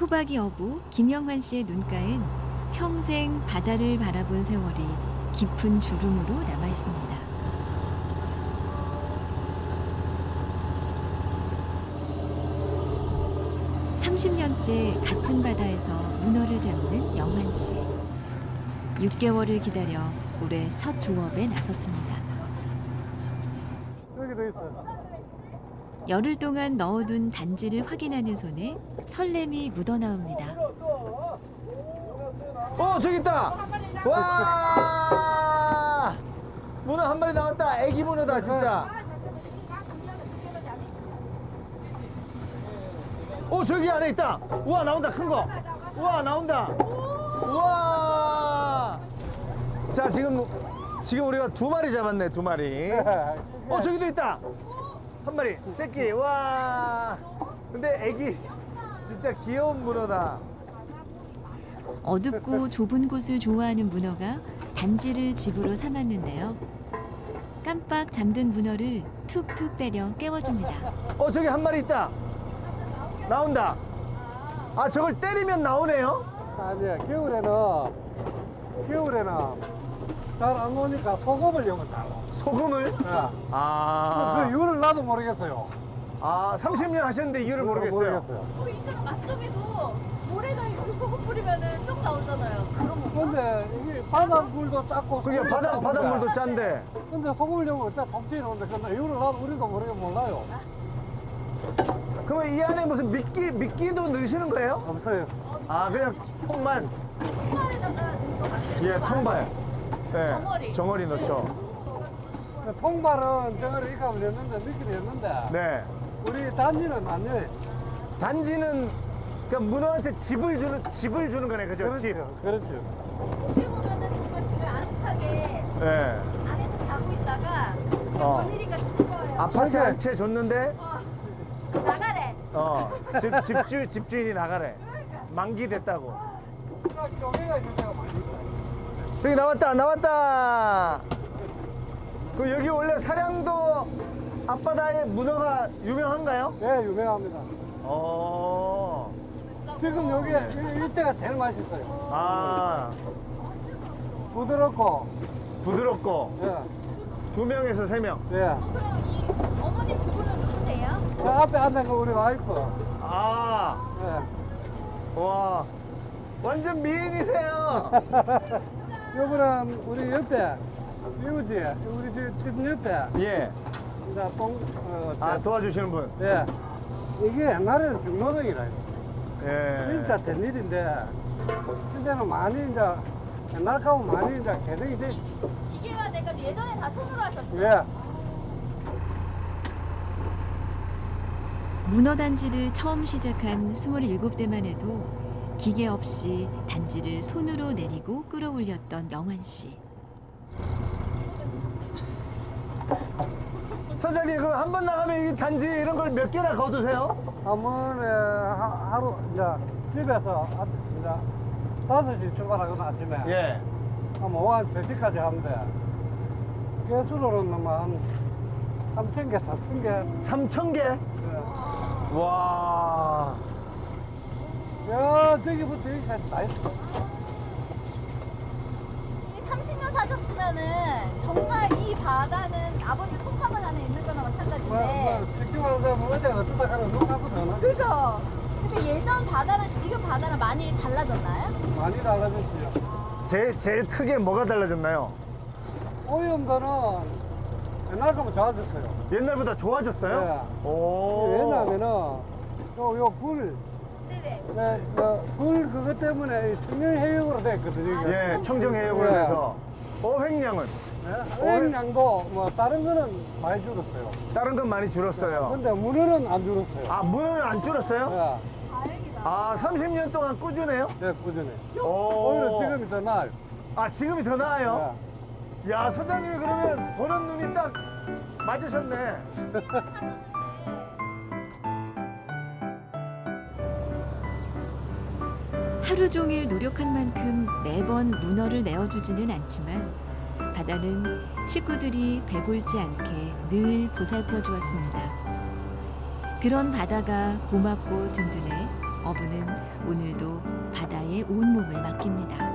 토박이 어부 김영환 씨의 눈가엔 평생 바다를 바라본 세월이 깊은 주름으로 남아 있습니다. (30년째) 같은 바다에서 문어를 잡는 영환 씨. 6개월을 기다려 올해 첫 조업에 나섰습니다. 여기도 있어요. 열흘 동안 넣어둔 단지를 확인하는 손에 설렘이 묻어나옵니다. 저기 있다. 와, 문어 한 마리 나왔다. 애기 문어다 진짜. 저기 안에 있다. 우와, 나온다. 큰 거. 우와, 나온다. 우와. 자, 지금 우리가 2마리 잡았네. 2마리. 저기도 있다. 한 마리. 새끼. 와. 근데 애기 진짜 귀여운 문어다. 어둡고 좁은 곳을 좋아하는 문어가 단지를 집으로 삼았는데요. 깜빡 잠든 문어를 툭툭 때려 깨워줍니다. 저기 한 마리 있다. 나온다. 저걸 때리면 나오네요? 아니야, 겨울에는 잘 안 오니까 소금을 넣었다. 소금을? 네. 아. 그 이유를 나도 모르겠어요. 30년 하셨는데 이유를 모르겠어요. 이따가 맛점에도 모래가 여기 소금 뿌리면은 쏙 나오잖아요. 그런 거. 근데 이게 바닷물도 작고. 그게 바닷물도 짠데. 근데 소금을 넣으면 일단 독질이 오는데 그 이유를 나도 우리도 몰라요. 그러면 이 안에 무슨 미끼도 넣으시는 거예요? 없어요. 그냥 통만. 통발에다가 넣는 거 같아요. 예, 통발. 네, 정어리. 정어리 넣죠. 통발은 정어리 이값을 냈는데 미끼를 냈는데. 네. 우리 단지는 안 넣어요. 단지는 그러니까 문어한테 집을 주는 거네, 그죠? 집. 그렇죠. 어떻게 보면은 정말 지금 아늑하게 네. 안에서 자고 있다가 이게 뭔 일인가 싶은 거예요. 아파트 한 채 줬는데 나가래. 집주인이 나가래. 만기 됐다고. 쪼개가 있는 데가 많이 있어요. 저기 나왔다. 그럼 여기 원래 사량도 앞바다에 문어가 유명한가요? 네, 유명합니다. 어. 지금 여기 이때가 제일 맛있어요. 부드럽고. 부드럽고. 예. 2명에서 3명. 예. 그럼 이 어머님 두 분은 누구세요? 저 앞에 앉은 거 우리 와이프. 예. 와. 완전 미인이세요. 요거는 우리 옆에 이웃이 우리 집 옆에 예. 이제 도와주시는 분. 예. 이게 옛날에는 중노동이라 예. 진짜 된 일인데 이제는 많이 이제 옛날하고 많이 이제 개선이 돼. 기계화 돼가지고 예전에 다 손으로 하셨죠? 예. 문어 단지를 처음 시작한 27대만 해도 기계 없이 단지를 손으로 내리고 끌어올렸던 영환 씨. 선장님, 그럼 한 번 나가면 이 단지 이런 걸 몇 개나 거두세요? 한 번에 하루 이제 집에서 이제 5시 출발하거나 아침에 예. 한 오후 한 3시까지 하는데 개수로는 한 3,000개, 4,000개. 3,000개? 예. 와. 야, 저기부터 여기까지 다 했어. 이 30년 사셨으면은 정말 이 바다는 아버지 손바닥 안에 있는 거나 마찬가지인데. 쉽게 말하자면 어제가 투닥하는 눈 감고잖아. 그죠? 근데 예전 바다랑 지금 바다랑 많이 달라졌나요? 많이 달라졌지요. 제일 크게 뭐가 달라졌나요? 오염도는 옛날 거보다 좋아졌어요. 옛날보다 좋아졌어요? 네. 오. 왜냐하면은 요 불, 네네. 불 그것 때문에 청정 해역으로 됐거든요. 이게. 예, 청정 해역으로 네. 돼서. 어획량은? 어획량도 뭐 다른 거는 많이 줄었어요. 다른 건 많이 줄었어요. 근데 문어는 안 줄었어요. 문어는 안 줄었어요? 네, 다행이다. 30년 동안 꾸준해요? 네, 꾸준히. 오. 오히려 지금이 더 나아요. 지금이 더 나아요? 네. 야, 선장님이 그러면 보는 눈이 딱 맞으셨네. 하루 종일 노력한 만큼 매번 문어를 내어주지는 않지만 바다는 식구들이 배골지 않게 늘 보살펴 주었습니다. 그런 바다가 고맙고 든든해 어부는 오늘도 바다에 온몸을 맡깁니다.